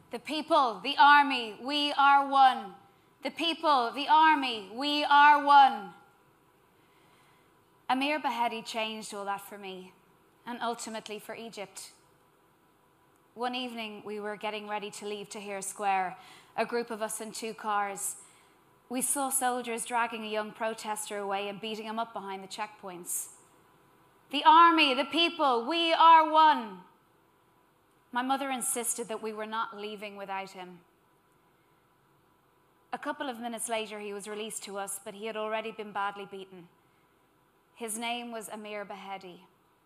The people, the army, we are one. The people, the army, we are one. Amir Behetti changed all that for me, and ultimately for Egypt. One evening, we were getting ready to leave Tahrir Square, a group of us in 2 cars. We saw soldiers dragging a young protester away and beating him up behind the checkpoints. The army, the people, we are one. My mother insisted that we were not leaving without him. A couple of minutes later, he was released to us, but he had already been badly beaten. His name was Amir Behetti.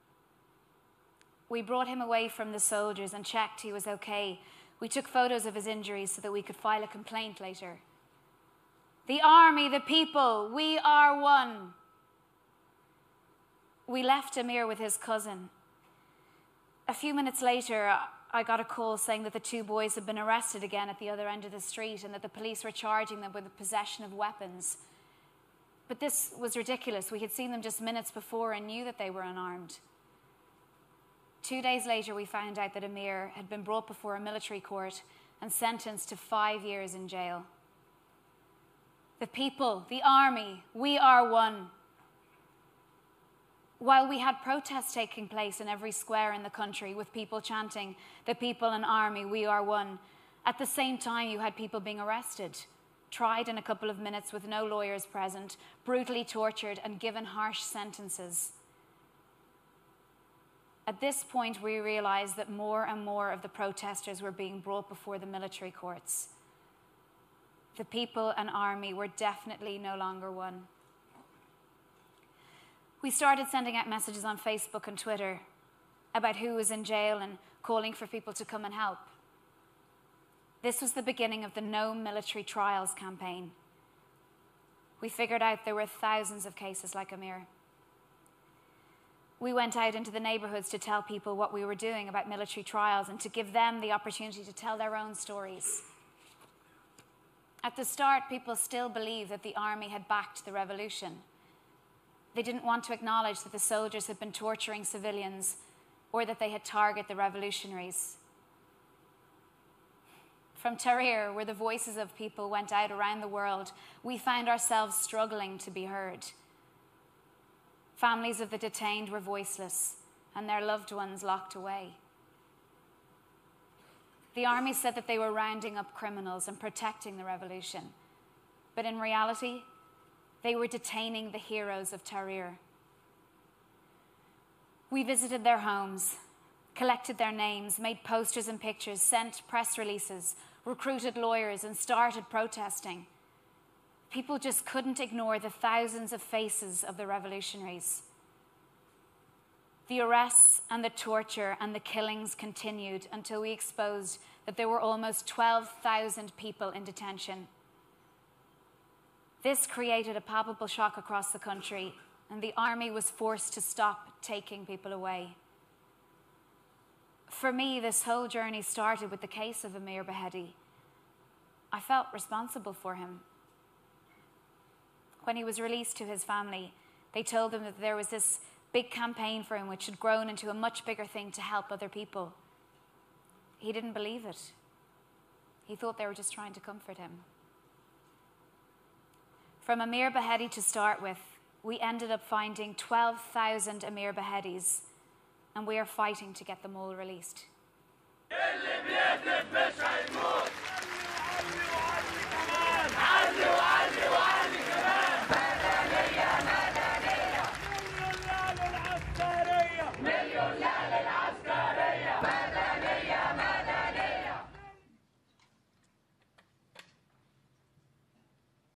We brought him away from the soldiers and checked he was okay. We took photos of his injuries so that we could file a complaint later. The army, the people, we are one. We left Amir with his cousin. A few minutes later, I got a call saying that the 2 boys had been arrested again at the other end of the street and that the police were charging them with the possession of weapons. But this was ridiculous. We had seen them just minutes before and knew that they were unarmed. 2 days later, we found out that Amir had been brought before a military court and sentenced to 5 years in jail. The people, the army, we are one. While we had protests taking place in every square in the country with people chanting, the people and army, we are one, at the same time you had people being arrested, tried in a couple of minutes with no lawyers present, brutally tortured and given harsh sentences. At this point, we realized that more and more of the protesters were being brought before the military courts. The people and army were definitely no longer one. We started sending out messages on Facebook and Twitter about who was in jail and calling for people to come and help. This was the beginning of the No Military Trials campaign. We figured out there were thousands of cases like Amir. We went out into the neighborhoods to tell people what we were doing about military trials and to give them the opportunity to tell their own stories. At the start, people still believed that the army had backed the revolution. They didn't want to acknowledge that the soldiers had been torturing civilians or that they had targeted the revolutionaries. From Tahrir, where the voices of people went out around the world, we found ourselves struggling to be heard. Families of the detained were voiceless and their loved ones locked away. The army said that they were rounding up criminals and protecting the revolution, but in reality, they were detaining the heroes of Tahrir. We visited their homes, collected their names, made posters and pictures, sent press releases, recruited lawyers, and started protesting. People just couldn't ignore the thousands of faces of the revolutionaries. The arrests and the torture and the killings continued until we exposed that there were almost 12,000 people in detention. This created a palpable shock across the country, and the army was forced to stop taking people away. For me, this whole journey started with the case of Amir Behetti. I felt responsible for him. When he was released to his family, they told him that there was this big campaign for him which had grown into a much bigger thing to help other people. He didn't believe it. He thought they were just trying to comfort him. From Amir Behetti to start with, we ended up finding 12,000 Amir Behettis, and we are fighting to get them all released.